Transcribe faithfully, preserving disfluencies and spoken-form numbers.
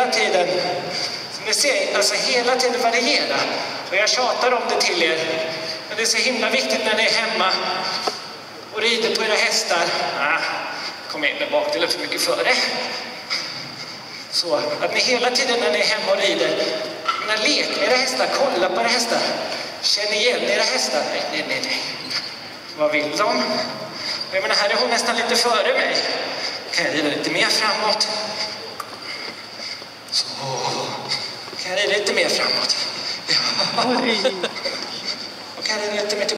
tiden, som ni ser, alltså hela tiden variera. Och jag tjatar om det till er. Men det är så himla viktigt när ni är hemma och rider på era hästar. Ah, kom in med bak, det är för mycket före. Så att ni hela tiden när ni är hemma och rider, när leker med era hästar, kolla på era hästar. Känn igen era hästar. Nej, nej, nej, nej. Vad vill de? Jag menar, här är hon nästan lite före mig. Kan jag rida lite mer framåt? Så. Kan jag rida lite mer framåt? Ja. Och kan jag rida lite mer